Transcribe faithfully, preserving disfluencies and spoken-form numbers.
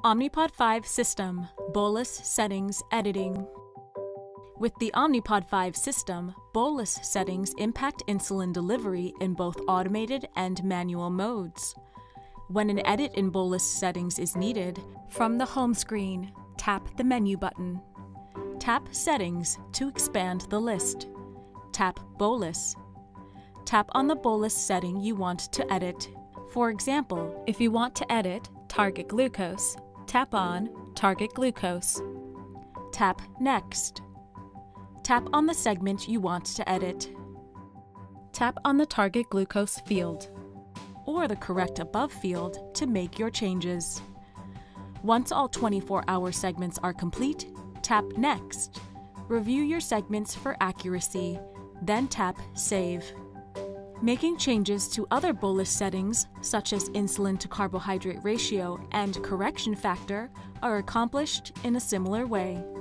Omnipod five System Bolus Settings Editing. With the Omnipod five system, bolus settings impact insulin delivery in both automated and manual modes. When an edit in bolus settings is needed, from the home screen, tap the menu button. Tap Settings to expand the list. Tap Bolus. Tap on the bolus setting you want to edit. For example, if you want to edit Target Glucose, tap on Target Glucose. Tap Next. Tap on the segment you want to edit. Tap on the Target Glucose field, or the correct above field to make your changes. Once all twenty-four hour segments are complete, tap Next. Review your segments for accuracy, then tap Save. Making changes to other bolus settings, such as insulin to carbohydrate ratio and correction factor, are accomplished in a similar way.